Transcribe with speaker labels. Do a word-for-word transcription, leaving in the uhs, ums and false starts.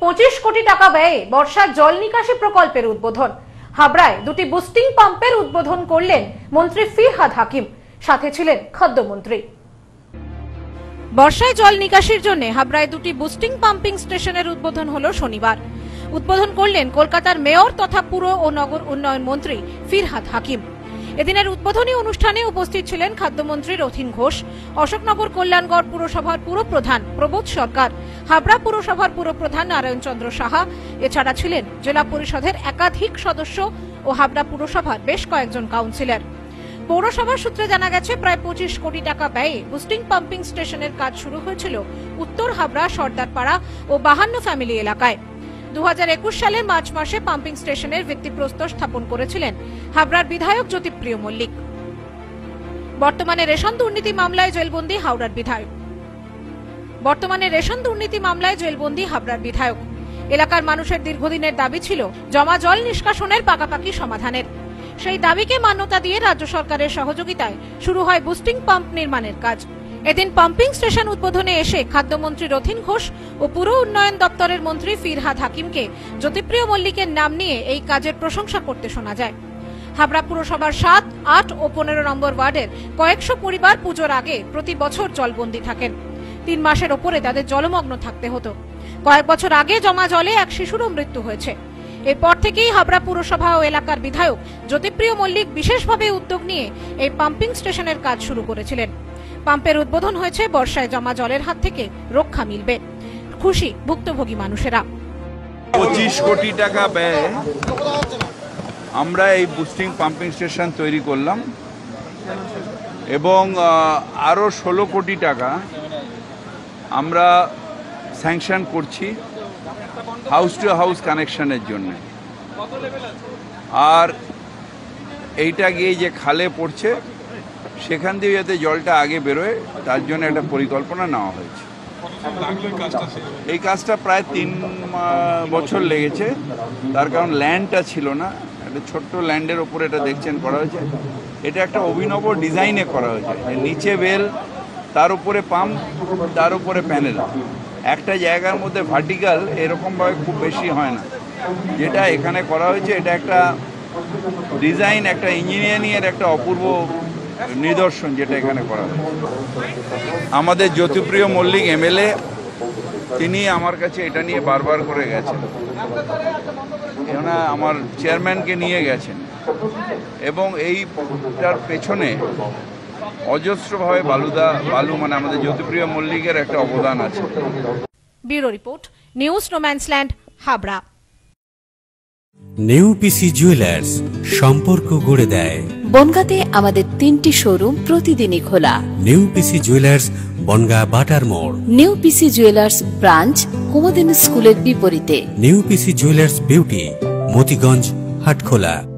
Speaker 1: পঁচিশ কোটি টাকা ব্যয়ে বর্ষার জল নিকাশি প্রকল্পের উদ্বোধন। হাবড়ায় দুটি বুস্টিং পাম্পের উদ্বোধন করলেন মন্ত্রী ফিরহাদ হাকিম, সাথে ছিলেন খাদ্যমন্ত্রী। বর্ষায় জল নিকাশির জন্য হাবড়ায় দুটি বুস্টিং পাম্পিং স্টেশনের উদ্বোধন হলো শনিবার। উদ্বোধন করলেন কলকাতার মেয়র তথা পুর ও নগর উন্নয়ন মন্ত্রী ফিরহাদ হাকিম। এদিনের উদ্বোধনী অনুষ্ঠানে উপস্থিত ছিলেন খাদ্যমন্ত্রী রথীন ঘোষ, অশোকনগর কল্যাণগড় পুরসভার পুরপ্রধান প্রবোধ সরকার, হাবড়া পুরসভার পুরপ্রধান নারায়ণ চন্দ্র সাহা। এছাড়া ছিলেন জেলা পরিষদের একাধিক সদস্য ও হাবড়া পুরসভার বেশ কয়েকজন কাউন্সিলর। পৌরসভা সূত্রে জানা গেছে, প্রায় পঁচিশ কোটি টাকা ব্যয়ে বুস্টিং পাম্পিং স্টেশনের কাজ শুরু হয়েছিল উত্তর হাবড়া, সর্দারপাড়া ও বাহান্ন ফ্যামিলি এলাকায়। দু হাজার একুশ সালের মার্চ মাসে পাম্পিং স্টেশনের ভিত্তিপ্রস্তর স্থাপন করেছিলেন হাবড়ার বিধায়ক জ্যোতিপ্রিয় মল্লিক। বর্তমানে রেশন দুর্নীতি মামলায় জেলবন্দী হাওড়ার বিধায়ক বর্তমানে রেশন দুর্নীতি মামলায় জেলবন্দী হাবড়ার বিধায়ক এলাকার মানুষের দীর্ঘদিনের দাবি ছিল জমা জল নিষ্কাশনের পাকাপাকি সমাধানের। সেই দাবিকে মান্যতা দিয়ে রাজ্য সরকারের সহযোগিতায় শুরু হয় বুস্টিং পাম্প নির্মাণের কাজ। এদিন পাম্পিং স্টেশন উদ্বোধনে এসে খাদ্যমন্ত্রী রথীন ঘোষ ও পুর উন্নয়ন দপ্তরের মন্ত্রী ফিরহাদ হাকিমকে জ্যোতিপ্রিয় মল্লিকের নাম নিয়ে এই কাজের প্রশংসা করতে শোনা যায়। হাবড়া পুরসভার সাত, আট ও পনেরো নম্বর ওয়ার্ডের কয়েকশো পরিবার পুজোর আগে প্রতি বছর জলবন্দী থাকেন। তিন মাসের ওপরে তাদের জলমগ্ন থাকতে হতো। কয়েক বছর আগে জমা জলে এক শিশুরও মৃত্যু হয়েছে। এরপর থেকেই হাবড়া পুরসভা ও এলাকার বিধায়ক জ্যোতিপ্রিয় মল্লিক বিশেষভাবে উদ্যোগ নিয়ে এই পাম্পিং স্টেশনের কাজ শুরু করেছিলেন। পাম্পের উদ্বোধন হয়েছে, বর্ষায় জমা জলের হাত থেকে রক্ষা মিলবে। খুশি ভুক্তভোগী মানুষেরা।
Speaker 2: পঁচিশ কোটি টাকা ব্যয়ে আমরা এই বুস্টিং পাম্পিং স্টেশন তৈরি করলাম এবং আরও ষোলো কোটি টাকা আমরা স্যাংশন করছি হাউস টু হাউস কানেকশনের জন্য। আর এইটা গিয়ে যে খালে পড়ছে সেখান দিয়ে যাতে জলটা আগে বেরোয় তার জন্য একটা পরিকল্পনা নেওয়া হয়েছে। এই কাজটা প্রায় তিন বছর লেগেছে, তার কারণ ল্যান্ডটা ছিল না। একটা ছোট্ট ল্যান্ডের ওপর এটা দেখছেন করা হয়েছে। এটা একটা অভিনব ডিজাইনে করা হয়েছে, নিচে বেল, তার উপরে পাম্প, তার উপরে প্যানেল। একটা জায়গার মধ্যে ভার্টিক্যাল এরকমভাবে খুব বেশি হয় না। যেটা এখানে করা হয়েছে এটা একটা ডিজাইন, একটা ইঞ্জিনিয়ারিংয়ের একটা অপূর্ব নিদর্শন যেটা এখানে করা হয়েছে। আমাদের জ্যোতিপ্রিয় মল্লিক এমএলএ তিনি আমার কাছে এটা নিয়ে বারবার করে গেছেন, কেননা আমার চেয়ারম্যানকে নিয়ে গেছেন এবং এইটার পেছনে অজস্রভাবে বালুদা বালু মানে আমাদের জ্যোতিপ্রিয় মল্লিকের একটা অবদান আছে।
Speaker 1: Bureau report, news no man's land, Habra.
Speaker 3: নেউপিসি জুয়েলার্স, সম্পর্ক গড়ে দেয়।
Speaker 4: বনগাঁতে আমাদের তিনটি শোরুম প্রতিদিনই খোলা।
Speaker 3: নেউপিসি জুয়েলার্স, বনগাঁ বাটার মোড়।
Speaker 4: নেউপিসি জুয়েলার্স ব্রাঞ্চ কুমুদিনী স্কুলের বিপরীতে।
Speaker 3: নেউপিসি জুয়েলার্স বিউটি, মতিগঞ্জ, হাটখোলা।